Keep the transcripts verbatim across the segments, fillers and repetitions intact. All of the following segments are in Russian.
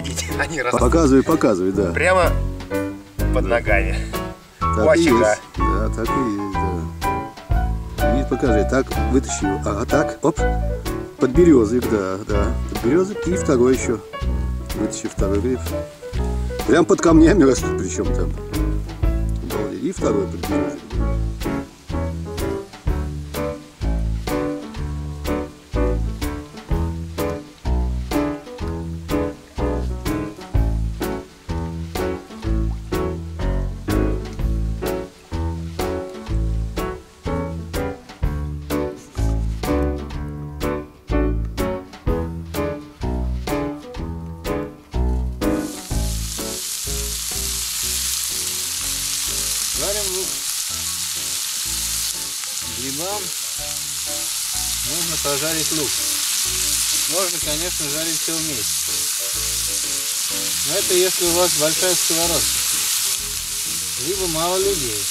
ходить. Они растут. Показывай, показывай, да. Прямо под ногами. Так У и очага. есть. Да, так и есть, да. Видишь, покажи. Так, вытащи его. Ага, так, оп. Подберезовик, да, да. Подберезовик и второй еще. Вытащи второй гриб. Прям под камнями растут, причем там. И второй подберезовик. Жарим лук. Грибам нужно пожарить лук. Можно, конечно, жарить все вместе. Но это если у вас большая сковородка. Либо мало людей.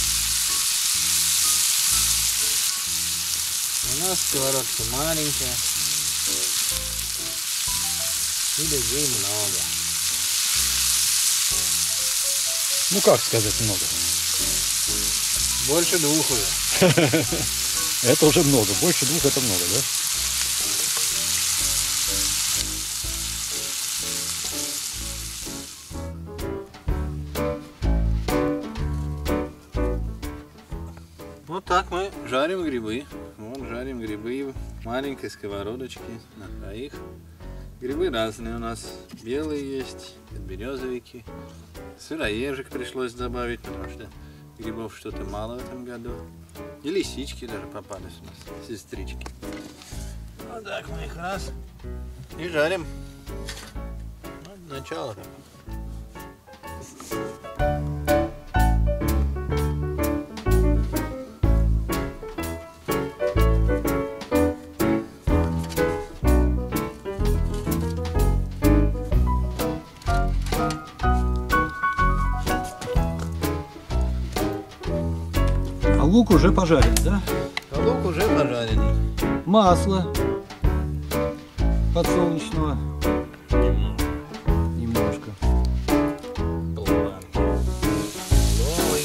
У нас сковородка маленькая. И людей много. Ну как сказать много? Больше двух уже. Это уже много. Больше двух это много, да? Вот так мы жарим грибы. Вот жарим грибы в маленькой сковородочке на троих. Грибы разные у нас. Белые есть, березовики. Сыроежек пришлось добавить, потому что грибов что-то мало в этом году. И лисички даже попались у нас, сестрички. Вот так мы их раз и жарим. Вот начало. А лук уже пожарен, да? А лук уже пожаренный. Масло подсолнечного. Немножко. Полбанки. Ловый.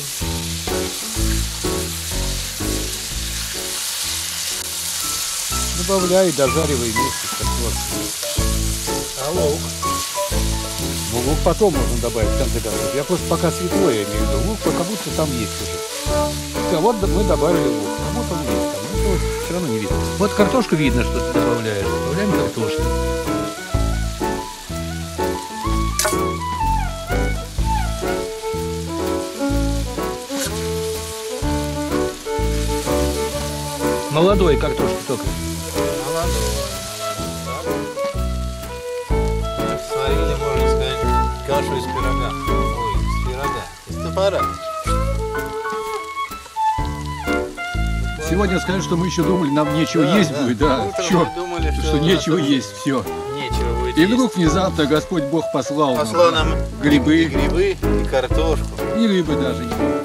Добавляй, дожаривай вместе с картошкой. А лук? Ну, лук потом можно добавить в конце концов. Я просто пока светло, я имею в виду. Лук как будто там есть уже. А вот мы добавили лук. А вот он есть там. Ну, вот все равно не видно. Вот картошку видно, что ты добавляешь. Добавляем картошку. Молодой картошки только. Молодой. Так, сварили, можно сказать, кашу из пирога. Ой, из пирога. Из топора. Сегодня сказать, что мы еще думали, нам нечего Да, есть да. будет, да. Утром Черт, мы думали, что, что у нас нечего тут есть, все. Нечего будет И есть. вдруг внезапно Господь Бог послал, Послал нам нам грибы, и грибы и картошку. и рыбы даже не было.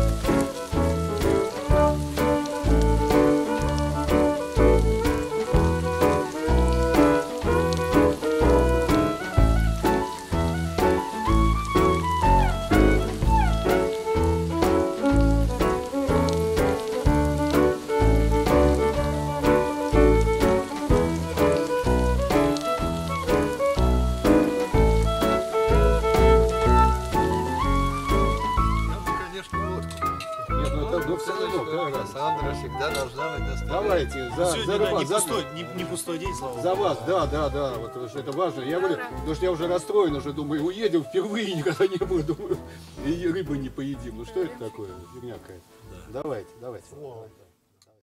Сандра всегда должна быть достаточно. Давайте, за, за, Сегодня, да, вас, не, за- пустой, не, не пустой день, слава богу. за вас, да, да, да, вот потому что это важно. Я говорю, потому что я уже расстроен, уже думаю, уедем впервые, никогда не было, думаю, и рыбы не поедим. Ну что это такое? Фигня какая-то. Давайте, давайте.